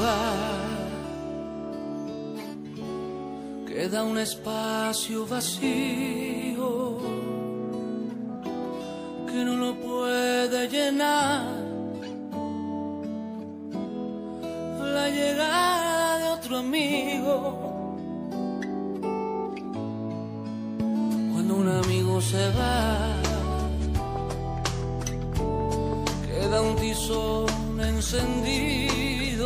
va, queda un espacio vacío que no lo puede llenar la llegada de otro amigo. Cuando un amigo se va, queda un tizón encendido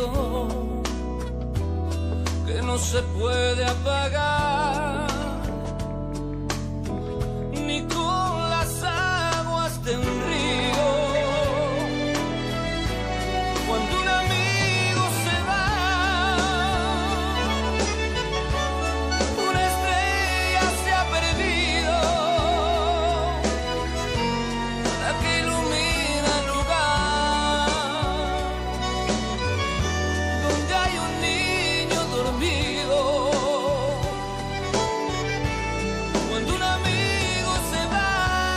que no se puede apagar ni con las aguas de un río. Cuando un amigo se va, una estrella se ha perdido, la que ilumina el lugar donde hay un niño dormido. Cuando un amigo se va,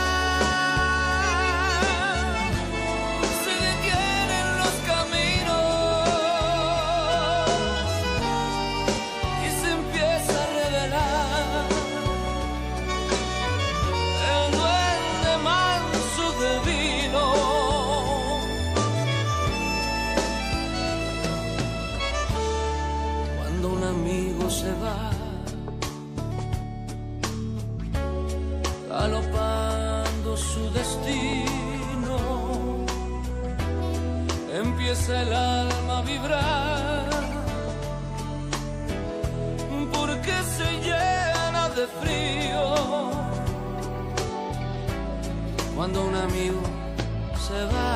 se detienen los caminos y se empieza a revelar el duende manso del vino. Cuando un amigo se va, galopando su destino, empieza el alma a vibrar, porque se llena de frío. Cuando un amigo se va,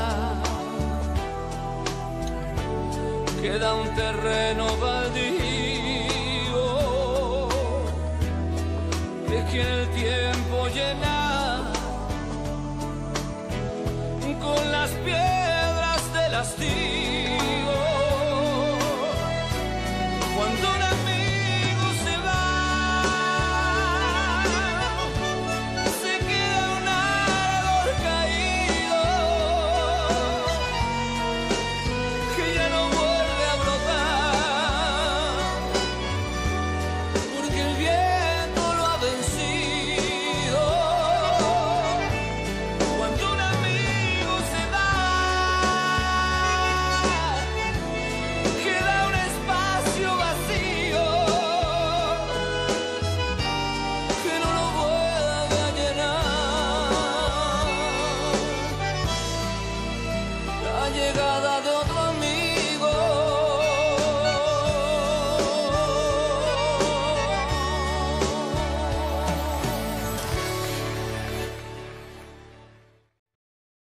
queda un terreno baldío que el tiempo llena con las piedras del hastío.